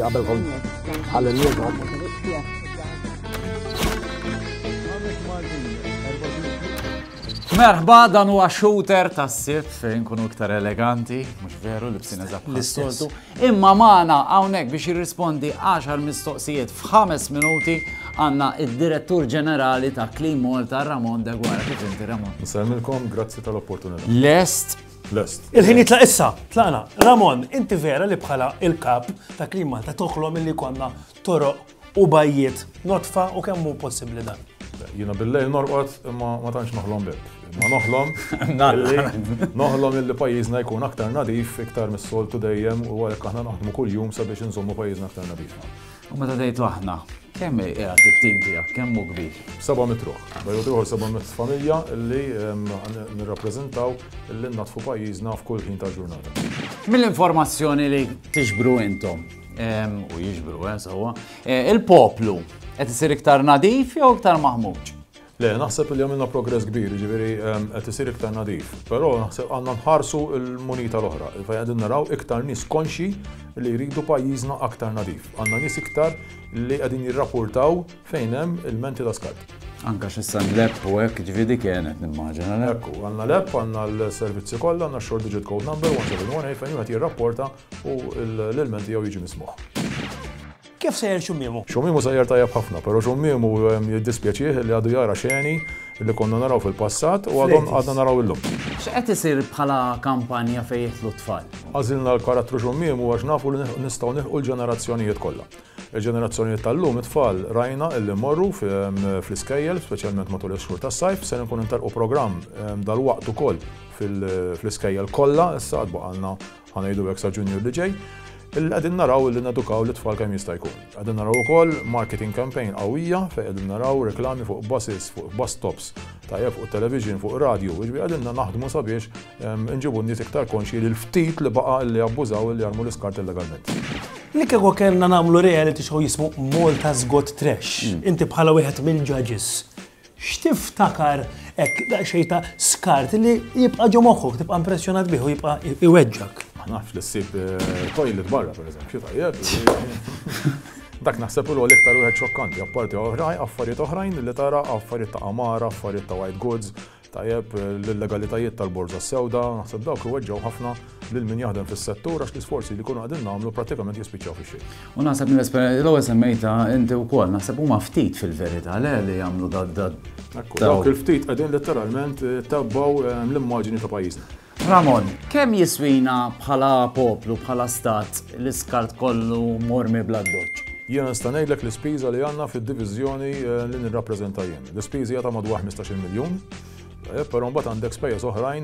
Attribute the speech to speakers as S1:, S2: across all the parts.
S1: qabelhom ħalli
S2: Merħba, dan huwa shooter tas-sibt fejn kunu iktar eleganti, mhux veru li bsina l-istoltu. Imma magħna hawnhekk biex jirrispondi 10 mistoqsijiet f'5 minuti għandna id-Direttur Ġenerali ta' Clean Malta Ramon De Guara. Kif inti Ramon?
S3: Nsalmilkom, grazzi tal-opportunità.
S2: Lest?
S3: Lest.
S1: Il-ħin jitlaq issa, tlaqna. Ramon, inti vera li bħala il-kap ta' Clean Malta toħlom illi konna toroq u bajjiet notfa u kemm hu possibbli dan?
S3: Jiena bil-lejl norqod ma tantx noħlom bib. Ma noħlom illi pajjiżna jkun aktar nadif, iktar mis-soltu dejjem u għalhekk aħna naħdmu kull jum sabiex inżommu pajjiżna aktar nadif.
S2: U meta tgħidu aħna, kemm qiegħed it-tim tiegħek, kemm hu kbir?
S3: 700 ruħ. Bejgħu ruħu 700 familja illi nirrappreżentaw illi natfu pajjiżna f'kull ħin tal-ġurnata.
S2: Mill-informazzjoni li tiġbru intom, u jiġbru sewwa, il-poplu qed isir iktar nadif jew iktar maħmuġ?
S3: Le, naħseb li għamilna progress kbir, ġifieri qed isir iktar nadif. Però naħseb għandna nħarsu l-munita l-oħra. Qegħdin naraw iktar nies konxi li jridu pajjiżna aktar nadif. Għandna nies iktar li qegħdin jirrapportaw fejn hemm il-menti ta' skart.
S2: Anke x'issa l-lepp u hekk ġifieri kienet nimmaġina.
S3: Ekku, għandna lepp, għandna l-servizzi kollha, għandna short digit code number 1718 fejn wieħed jirrapporta u l-ilment jew jiġi mismuħ.
S1: Kif sejjer Xummiemu?
S3: Xummiemu sejjer tajjeb ħafna, però Xummiemu jiddispjaċih li għadu jara xeni li konna naraw fil-passat u għadna naraw illum.
S2: X'qed isir bħala kampanja fejn jitlu tfal?
S3: Għażilna l-karattru Xummiemu għax nafu li nistgħu nilħu l-ġenerazzjonijiet kollha. Il-ġenerazzjonijiet tal-lum it-tfal rajna illi morru fl-iskejjel, speċjalment matul ix-xhur tas-sajf, se nkun intelqu programm dal-waqt ukoll fl-iskejjel kollha, issa għad baqalna ħanejdu hekk sa Junior li ġej. Qegħdin naraw li nedukaw l-tfal kemm jista' jkun. Qegħdin naraw ukoll marketing campaign qawwija fejn qegħdin naraw reklami fuq buses, fuq bus stops, tajjeb fuq television, fuq radio, jiġri qegħdin naħdmu sabiex inġibu n-nies iktar konxji li l-ftit li baqa' li abbużaw li jarmu l-iskart illegalment.
S1: Li kieku kellna nagħmlu reality show jismu Malta's Got Trash. Inti bħala wieħed mill-judges. X'tiftakar hekk daqsxejn ta' skart li jibqa' ġo moħħok, tibqa' impressjonat bih u jibqa' iweġġak.
S3: Ma nafx li ssib toilet barra pereżempju, tajjeb. Dak naħseb u l-iktar wieħed xokkanti, apparti affarijiet oħrajn li tara affarijiet ta' qamara, affarijiet ta' white goods, tajjeb l-legalitajiet tal-borza sewda, naħseb dawk iweġġgħu ħafna lil min jaħdem fis-settur għax l-isforzi li jkunu qegħdin nagħmlu prattikament jispiċċaw fix-xejn.
S2: U naħseb l-ewwel semmejta inti wkoll naħseb huma ftit fil-verità li jagħmlu
S3: dawk il-ftit qegħdin letteralment tabbaw l-immaġini ta' pajjiżna.
S2: Ramon, kemm jiswina bħala poplu, bħala stat l-iskart kollu mormi bla doċċ?
S3: Jiena nista' ngħidlek l-ispiża li għandna fid-diviżjoni li nirrappreżenta jien. L-ispiża hija ta' madwar 15 miljun, però mbagħad għandek spejjeż oħrajn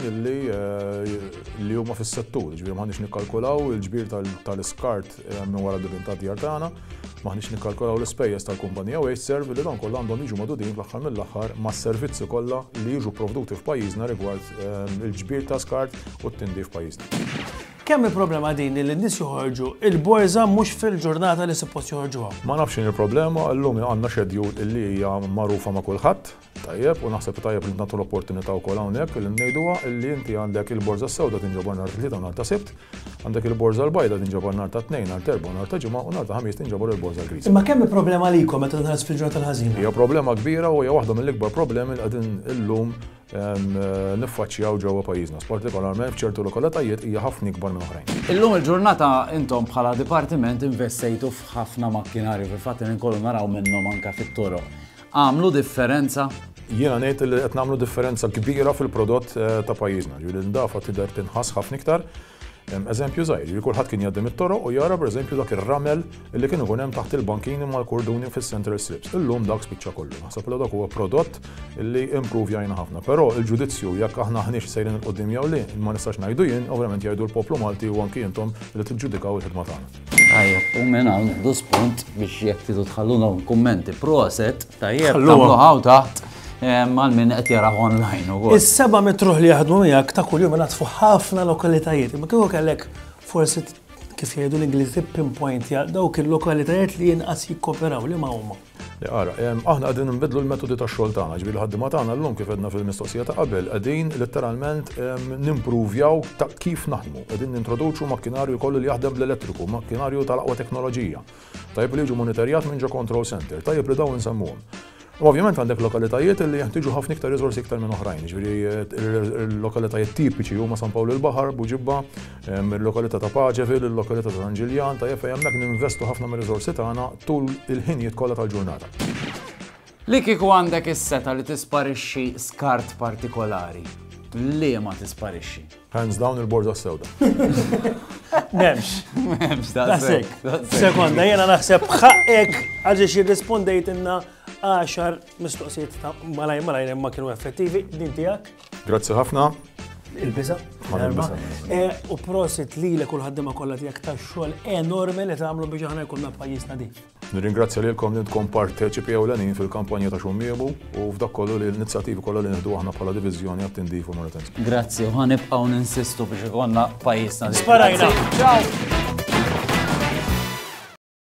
S3: li huma fis-settur, ġifieri m'aħniex nikkalkulaw il-ġbir tal-iskart minn wara d-dibin tad-djar tagħna, m'aħniex nikkalkulaw l-ispejjeż tal-kumpanija Waste Serve li dawn kollha għandhom jiġu magħdudin fl-aħħar mill-aħħar mas-servizzi kollha li jiġu provduti f'pajjiżna rigward il-ġbir ta' skart u t-tindif f'pajjiżna.
S1: Kemm il-problema din li n-nies joħorġu il-borża mhux fil-ġurnata li suppost joħorġuha?
S3: Ma nafx il-problema, llum għandna schedule li hija magħrufa ma' kulħadd, tajjeb, u naħseb tajjeb li nagħtu l-opportunità wkoll hawnhekk li ngħiduha li inti għandek il-borża sewda tinġabar nhar tlieta u nhar ta' Sibt, għandek il-borża l-bajda tinġabar nhar ta' Tnejn, nhar Terba, nhar ta' Ġimgħa u nhar ta' Ħamis tinġabar il-borża l-Griża.
S1: Imma kemm il-problema likom meta tħares fil-ġurnata l-ħażina?
S3: Hija problema kbira u hija waħda mill-ikbar problemi li qegħdin illum niffaċċjaw ġewwa pajjiżna, partikolarment f'ċertu lokalitajiet hija ħafna ikbar minn oħrajn.
S2: Illum il-ġurnata intom bħala dipartiment investejtu f'ħafna makkinarju fil-fatt li nkollu naraw minnhom anke fit-toroq. Għamlu differenza?
S3: Jiena ngħid li qed nagħmlu differenza kbira fil-prodott ta' pajjiżna, ġifieri l-indafa tidher tinħass ħafna iktar. Eżempju żgħir, ġifieri kulħadd kien jgħaddim it-toroq u jara pereżempju dak ir-ramel li kien ikun hemm taħt il-bankini mal-korduni fis-central strips. Illum dak spiċċa kollu. Naħseb li dak huwa prodott li improvjajna ħafna. Però l-ġudizzju jekk aħna ħniex sejrin il-qudiem jew li ma nistax ngħidu jien, ovvjament jgħidu l-poplu Malti u anki intom li tiġġudikaw il-ħidma tagħna.
S2: Tajjeb, u minn hawn nieħdu spunt biex jekk tidu tħalluna kummenti proset, tajjeb tagħmlu hawn taħt mal min qed jaraw online ukoll.
S1: Is-7 metruħ li jaħdmu miegħek ta' kuljum nagħtfu ħafna lokalitajiet, imma kieku kellek forsi kif jgħidu l-Ingliżi pinpoint dawk il-lokalitajiet li jinqas jikkoperaw li ma huma.
S3: Ara, aħna qegħdin nbidlu l-metodi tax-xogħol tagħna, ġifieri ħaddiema tagħna llum kif għedna fil-mistoqsija ta' qabel qegħdin letteralment nimpruvjaw ta' kif naħdmu. Qegħdin nintroduċu makkinarju kollu li jaħdem bl-elettriku, makkinarju tal-aqwa teknoloġija. Tajjeb li jiġu monitorjat minn ġo control center, tajjeb li dawn insemmuhom. Ovvjament għandek lokalitajiet li jeħtieġu ħafna iktar riżorsi iktar minn oħrajn, ġifieri l-lokalitajiet tipiċi huma San Pawl il-Baħar, Buġibba, il-lokalità ta' Paġevil, il-lokalità ta' San Ġiljan, tajjeb fejn hemmhekk ninvestu ħafna mir-riżorsi tagħna tul il-ħinijiet kollha tal-ġurnata.
S2: Li kieku għandek is-seta li tisparixxi skart partikolari, li ma tisparixxi?
S3: Hands down il-borza sewda.
S1: Memx.
S2: Memx,
S1: Dasek. Sekonda, jena naħseb ħaqek għalġiex jirrispondejt inna 10 mistoqsijiet ta' malaj ma kienu effettivi, din tiegħek.
S3: Grazzi ħafna.
S1: Il-biża. U prosit li kull ħaddima kollha tiegħek tax-xogħol enormi li tagħmlu biex aħna jkollna pajjiż nadif.
S3: Nirringrazzja lilkom li ntkom parteċipi ewlenin fil-kampanja ta' Xummiebu u f'dak kollu li l-inizjattivi kollha li nieħdu aħna bħala diviżjoni għat-tindif u Mauritania.
S2: Grazzi, u ħanibqgħu ninsistu biex ikollna pajjiż nadif.
S1: Sparajna.
S2: Ciao.